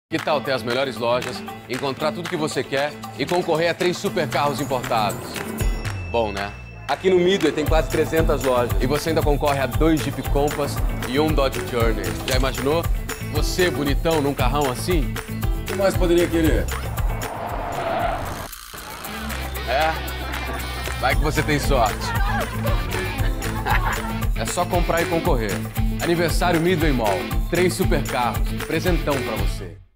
Que tal ter as melhores lojas, encontrar tudo que você quer e concorrer a 3 supercarros importados? Bom, né? Aqui no Midway tem quase 300 lojas. E você ainda concorre a 2 Jeep Compass e 1 Dodge Journey. Já imaginou? Você, bonitão, num carrão assim? O que mais poderia querer? É? Vai que você tem sorte. É só comprar e concorrer. Aniversário Midway Mall. 3 supercarros. Presentão pra você.